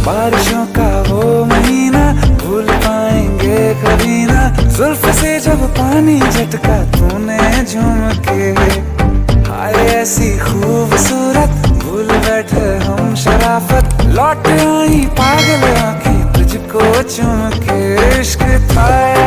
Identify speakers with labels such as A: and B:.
A: बारिशों का वो महीना भूल पाएंगे कभी ना, जुल्फ से जब पानी झटका तूने झूम के। हाय ऐसी खूबसूरत भूल बैठे हम शराफत, लौट आई पागल आंखें तुझको चूम के। इश्क था